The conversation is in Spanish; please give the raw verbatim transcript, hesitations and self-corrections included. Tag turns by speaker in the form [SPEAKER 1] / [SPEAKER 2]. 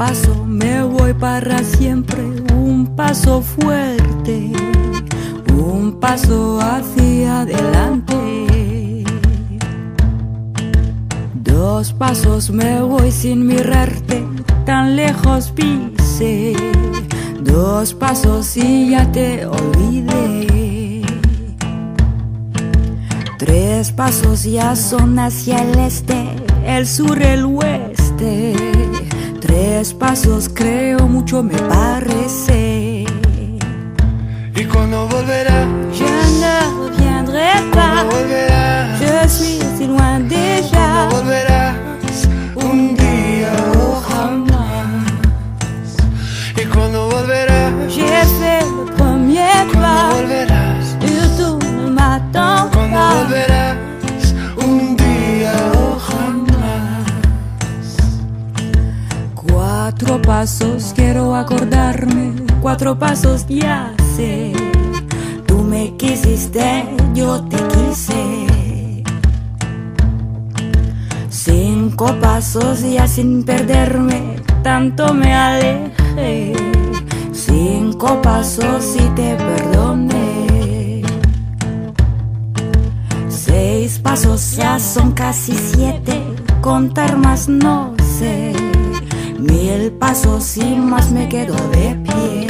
[SPEAKER 1] paso me voy para siempre, un paso fuerte, un paso hacia adelante. Dos pasos me voy sin mirarte, tan lejos pisé. Dos pasos y ya te olvidé. Tres pasos ya son hacia el este, el sur, el oeste. Tres pasos creo mucho me parece.
[SPEAKER 2] ¿Y cuándo volverás?
[SPEAKER 1] Je ne reviendrai pas.
[SPEAKER 2] ¿Cuándo volverás?
[SPEAKER 1] Je suis si loin déjà.
[SPEAKER 2] ¿Cuándo volverás? Un día o jamás. ¿Y cuándo volverás?
[SPEAKER 1] J'ai fait le premier
[SPEAKER 2] ¿Cuándo
[SPEAKER 1] pas.
[SPEAKER 2] volverás?
[SPEAKER 1] Et tú ne m'attends
[SPEAKER 2] ¿Cuándo
[SPEAKER 1] pas.
[SPEAKER 2] volverás? Un día o jamás.
[SPEAKER 1] Cuatro pasos quiero acordarme, cuatro pasos ya sé. Tú me quisiste, yo te quise. Cinco pasos ya sin perderme, tanto me alejé. Cinco pasos y te perdoné. Seis pasos ya son casi siete, contar más no sé. Mil pasos y más me quedo de pie.